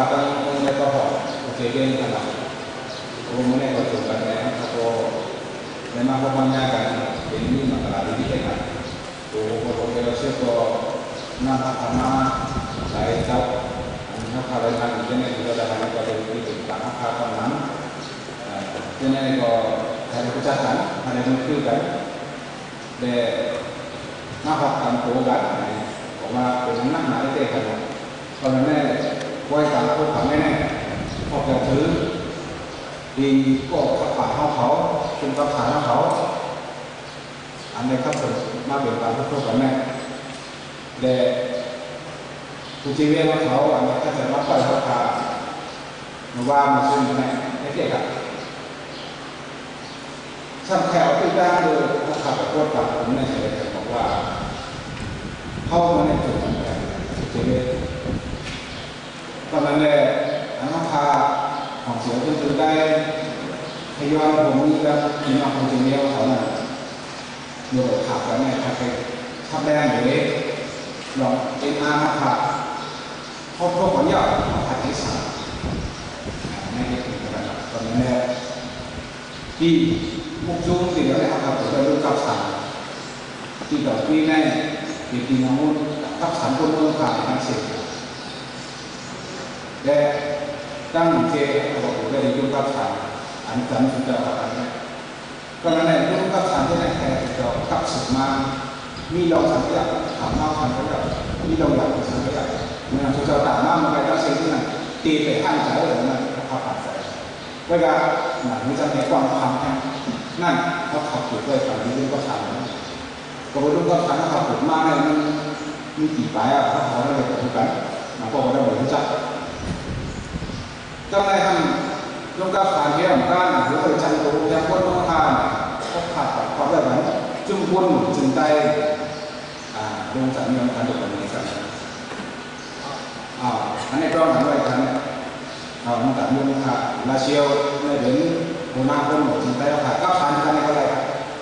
ตั้งในก็หอบโอเคเรื่องกันละโอ้ไม่ได้ก็ถูกกันแล้วเขาก็ในมาพบมันยากกันเป็นนี่มาตลาดที่เป็นกันโอ้โหเราเชื่อก็นำพัฒนาหลายเจ้าอันนี้เขาเลยทำอย่างนี้เราได้ทำก็เป็นวิธีการพัฒนานั้นอย่างนี้ก็ให้เราจัดการให้เราคุยกันแต่มาพัฒนาตัวกันออกมาเป็นนักหนาได้กันเพราะฉะนั้นไว้ตามพวกเขาแน่ๆพอจะถือดีก็ขับผ่านเขาเป็นขับผ่านเขาอันนี้ครับผมมาเป็นตามพวกเขาแน่แต่ผู้ชีวิตของเขาอันนี้ถ้าจะรับไปเขาพามาว่ามาซึ่งแน่ไม่เกี่ยวกับช่างแถวที่ด้านโดยเขาขับไปโคตรต่ำผมในเฉลยบอกว่าเข้ามาในจุดนั้นแหละผู้ชีวิตตอนนั้นเลยอันนั้นพาของเสียจนได้ทยอยผมนี่แล้วมีน้องคนจีนเดียวเขาเนี่ยโดยขับแล้วเนี่ยขับไปขับแดงเลยลองเอ็นอาร์มาขับพบผลยอดขับที่สามไม่ได้ถึงกันตอนนั้นเนี่ยที่พวกจุ้งสิ่งอะไรขับผมจะรู้กับสามที่แบบพี่แน่ที่ที่น้องมุ่งกับสามคนมุ่งผ่านทั้งสิ่งแต่ตั้งเจเขาบอกว่าได้ยุ่งกับสามอันนั้นสุดยอดอันนี้ก็นั่นแหละยุ่งกับสามที่ไหนแค่จะกับสุดมามีเราสังเกตถามมาสังเกตมีเราอยากสังเกตเมื่อทุกเจ้าต่างมามันไปตั้งสิ่งที่นั่นตีไปห้างใจอะไรนั่นเขาผ่านใจเวลาหนังมันจะมีความคำแค่นั่นเขาขับถูกด้วยฝั่งที่ยุ่งกับสามก็ไปยุ่งกับสามเขาขับถูกมากเลยมันมีกี่ปลายอ่ะเขาเขาได้แบบกันมันก็ได้เหมือนจัดtrong này hằng chúng ta phản hiện ra với thời trang của nhà quân đông hàn các hạt có lời bắn trung quân chừng tay đông chẳng nhiều thành được phần này anh này trong thằng này thằng nó cả nhiều hạt là siêu này đến hồ nam quân của chừng tay hạt các phản cái này có lại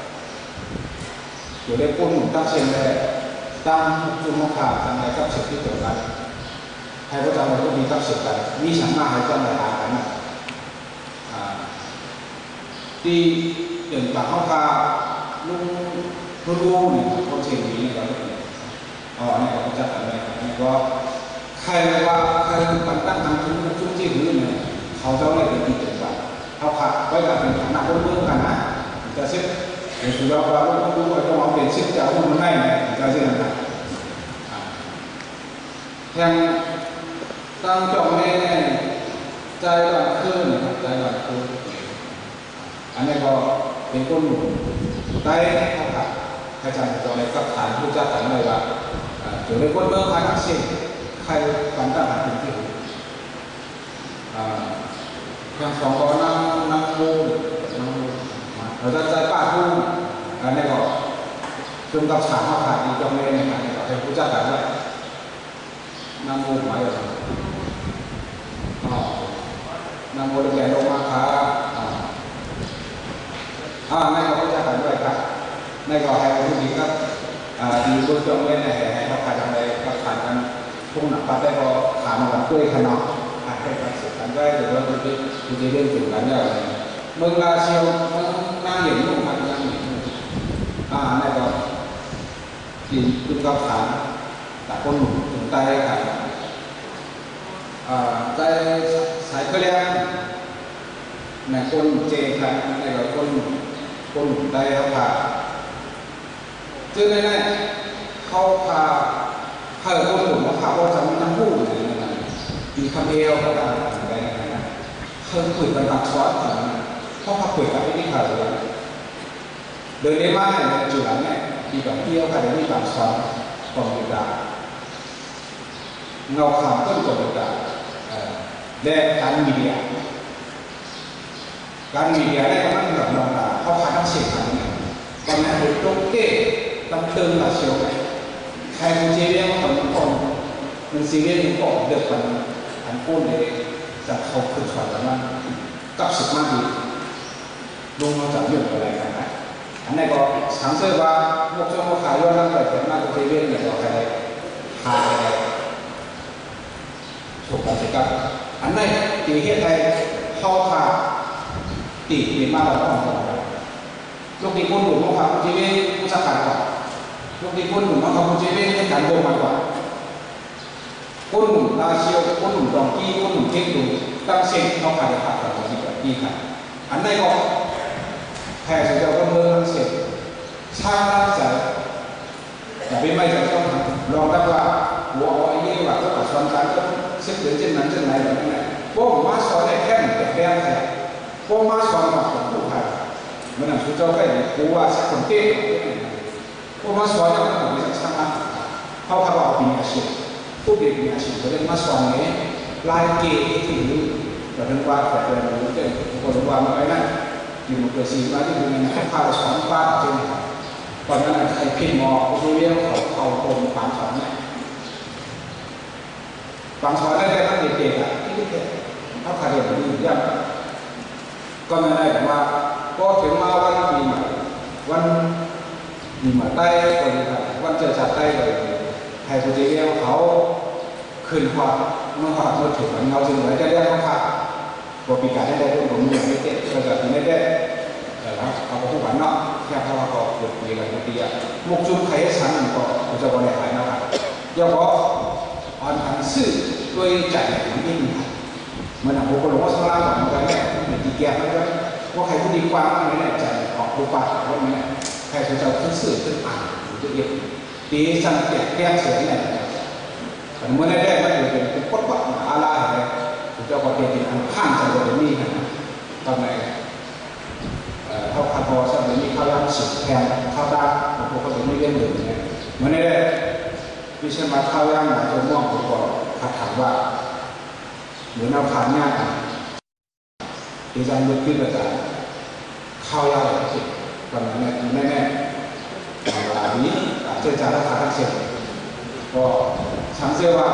rồi đây quân của tác chiến này tăng trung hạt thằng này các sự thiết tưởng lại hay có trong này cóมีกับสึกกันมีฉันมาให้จังหากันนะที่เดินปากเข้าคาลุงรู้เนี่ยคนเชียงนี้เนี่ยเราเนี่ยเนี่ยเราจัดอะไรเนี่ยก็ใครว่าใครปันตั้งทางจุ้งจี้หื้อเนี่ยเขาเจ้าเนี่ยเป็นที่เดินปากเขาขาดไว้กับเป็นฐานะคนเมืองกันนะจะเช็ดเดี๋ยวสุดยอดเราต้องรู้ว่าต้องเอาเป็นเช็ดจะเอามันได้เนี่ยจะเช็ดอะไรยังตั้งจองแน่ใจหลังขึ้นใจหลังขึ้นอันนี้ก็เป็นคนหนุ่มได้ครับใครจะจองในกับฐานผู้จัดฐานอะไรบ้างถือเป็นคนเมืองใครทั้งสิ้นใครกันตั้งฐานที่อย่างสองก็นั่งมูเราจะใจป้าผู้อันนี้ก็จงกับฐานเขาขาดอีกจองแน่เนี่ยครับเป็นผู้จัดฐานด้วยนั่งมูหมายอะไรนำโมเดลลงมาครับในก็จะกันด้วยครับในก็ให้ผู้หญิงก็ดีบนจงเล่นให้เขาขายทำอะไรก็ขายกันพุ่งหนักปัดได้ก็ขายมากันด้วยขนมขายให้กันเสร็จกันได้เดี๋ยวเราจะเรื่องถึงกันได้เมืองลาเซียวนั่งเหยียบลูกมันนั่งเหยียบในก็กินคุณก็ขายแต่คนหนุ่มถึงใต้ขายใจสายเคลียร์ในคนเจครับในเราคนได้เขาพาจึงในเขาพาคนหนุ่มเขาพาว่าทำน้ำผู้มีคำเอวเขาทำอะไรนะเขาคุยกันตัดซ้อนเขาพาคุยกันที่เขาเลยโดยในบ้านในจุดนั้นเนี่ยมีแบบเที่ยวกันที่ตัดซ้อนกองดุดาเงาขาวต้นกองดุดาและการมีเดียได้ก็มันแบบนองตาเขาพาทั้งเสียงกันเนี่ยตอนนั้นผมต้องเก้ต้องเติมหลายเชียวไปใครคนเชียร์เขาต้องคนมันซีเรียสมันก็เดือดกันอันพูดเลยจะเขาขึ้นฝันแล้วมันกับสุดมากดีลงมาจากเรื่องอะไรกันนะอันนี้ก็สังเกตว่าพวกเจ้าขายย้อนหลังแต่มากกว่าซีเรียสเนี่ยก็ใครหาอะไรถูกกันเสร็จกับอันไหนตีเหตุใดเข้าขาตีเป็นมาเราต้องทำอะไรลูกที่คนหนุ่มของเขาจีเว่ผู้สักการกว่าลูกที่คนหนุ่มของเขาจีเว่ให้การโกงมากกว่าคนหนุ่มลาเชียวคนหนุ่มดองกี้คนหนุ่มเทคดูตั้งเส้นเขาขาดขาดแบบนี้แบบนี้ค่ะอันไหนก็แพ้สุดยอดก็เมื่อตั้งเส้นสร้างร่างใจแต่ไม่ไม่จะต้องลองตั้งว่าหัวเอาไอ้นี่ว่าก็ตัดส่วนการก็เส้นเดือนเช่นนั้นเช่นไหนแบบนี้พวกมาสอนได้แค่หนึ่งแต่แค่ไหนพวกมาสอนมาของผู้ใครมันนั่นคือเจ้าแค่กูว่าสักคนเต้พวกมาสอนเนี่ยมันไม่ใช่ช่างเขาพาเราปีอาชีพผู้เด็กปีอาชีพเขาเรียกมาสอนเนี่ยลายเกย์ที่ถือแต่ถึงว่าแต่เป็นรู้เรื่องคนว่ามาไอ้นั่นอยู่มาเกิดสิ่งมาที่ดูในพาเราสอนป้าจริงตอนนั้นไอ้พิมพ์มอผู้เรียนเขาเอาคนฝังสอนเนี่ยฝังสอนได้ตั้งเด็กๆอ่ะที่เด็กเขาขาดเด็กมันอยู่ย่ำก็ไม่ได้แต่ว่าก็ถึงมาวันปีใหม่วันปีใหม่ใต้ก็เลยครับวันเจอจัดใต้เลยไทยผู้เรียนเขาขึ้นความเมื่อความเมื่อถึงวันเงาจึงเลยจะเรียกเขาขาดพอปีการได้ร่วมกับมือไม่เจ็บก็จะได้แล้วเอาไปทุกวันเนาะแค่เขาก็เกิดปีกันทุกปีอ่ะมุกจุ่มไข่สันก็จะบริหารนะครับยกว่าอ่อนพันซื่อด้วยใจมันยิ่งเหมือนผมก็หลงว่าสลาเหมือนกันเนี่ยเหมือนตีแกมันก็ว่าใครผู้ดีกว้างไม่แน่ใจออกรูปแบบว่าไม่ใครจะขึ้นสื่อขึ้นอ่านหรือตัวเองตีสังเกตแก้เสียงเนี่ยแต่เมื่อได้มันอยู่เป็นปุ๊บปั๊บอะไรผมจะบอกเป็นอันข้างใจว่าจะมีนะตอนไหนเขาขัดคอสักเดี๋ยวนี้เขาย่างสุดแทนข้าวตาผมก็จะไม่เล่นหนึ่งเนี่ยเมื่อได้พิเศษมาข้าวย่างมาจะม่วงผมก็ขัดถามว่าเหมือนเอาขานง่ายดีจังลึกขึ้นกระจายข้าวยาวสิตอนนั้นแน่ๆเวลานี้เจอจานราคาทั้งเสียก็ฉันเชื่อว่า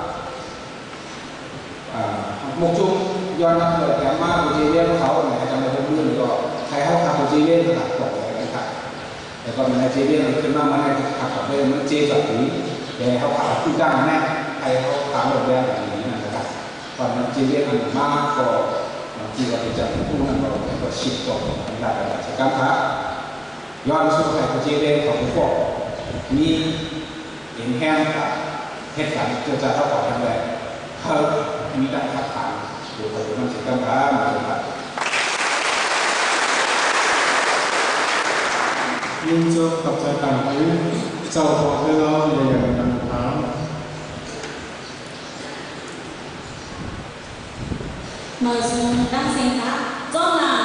มุกจุ่มย้อนนับเลยแต่มาบุจีเรียนเขาเนี่ยจำได้ผมมือหรือก็ใครเขาทำบุจีเรียนก็ตัดต่ออะไรกันครับแต่ก็ในจีเรียนขึ้นมามันให้ขับต่อไปมันเจ๊แบบนี้แต่เขาขับขึ้นจ้างแน่ใครเขาตามแบบแบบนี้นะครับตอนนั้นจีเรียนมันมากก็ที่เราจะพูดกันเราก็ชิดต่อได้แบบสกัดครับย้อนสู่ใครบุจีเรียนของพวกมีเห็นแห้งกับเหตุการณ์เกิดจากเขาต่อกันเลยเขามีการขัดขานอยู่กับมันสกัดครับนะครับยิ่งเจ้ากับใจต่างไปเจ้าพอให้เราอย่างนั้นครับ nội dung đang sinh tác do là